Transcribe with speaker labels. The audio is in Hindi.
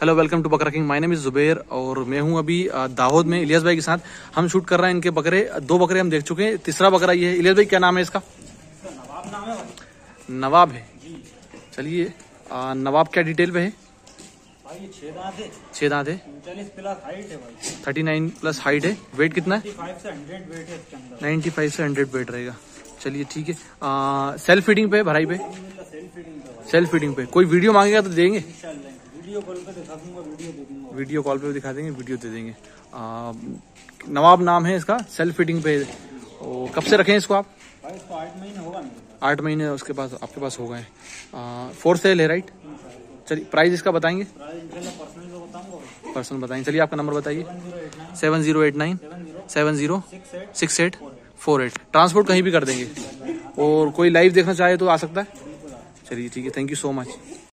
Speaker 1: Hello welcome to Bakra king. My name is Zubair और मैं हूं अभी दाहोद में इलियास भाई के साथ। हम शूट कर रहे हैं इनके बकरे। 2 बकरे हम देख चुके हैं, तीसरा बकरा ये है। इलियास भाई क्या नाम है इसका?
Speaker 2: नवाब नाम है भाई।
Speaker 1: नवाब है। चलिए नवाब क्या डिटेल पे है?
Speaker 2: भाई ये 6 दांत है।
Speaker 1: 6 दांत है।
Speaker 2: 39 प्लस हाइट है भाई।
Speaker 1: 39 प्लस हाइट है। वेट कितना है?
Speaker 2: 95 से 100 वेट है इसके अंदर।
Speaker 1: 95 से 100 वेट रहेगा। चलिए ठीक है। सेल्फ फीडिंग पे, भराई पे? सेल्फ फीडिंग पे। कोई वीडियो मांगेगा तो देंगे?
Speaker 2: वीडियो कॉल पे दिखा दूंगा, वीडियो दे दूंगा।
Speaker 1: वीडियो कॉल पे दिखा देंगे, वीडियो दे देंगे। नवाब नाम है इसका, सेल्फ फीडिंग पे। कब से रखें इसको आप?
Speaker 2: भाई इसको 8 महीने होगा मेरे पास।
Speaker 1: 8 महीने उसके पास आपके पास हो गए। 4 सेल है राइट? चलिए प्राइस इसका बताएंगे?
Speaker 2: पर्सनल तो बताऊंगा।
Speaker 1: पर्सनल बताएंगे। चलिए आपका नंबर बताइए। 7089 706848। ट्रांसपोर्ट कहीं भी कर देंगे। और कोई लाइव देखना चाहे तो आ सकता है। चलिए ठीक है, थैंक यू सो मच।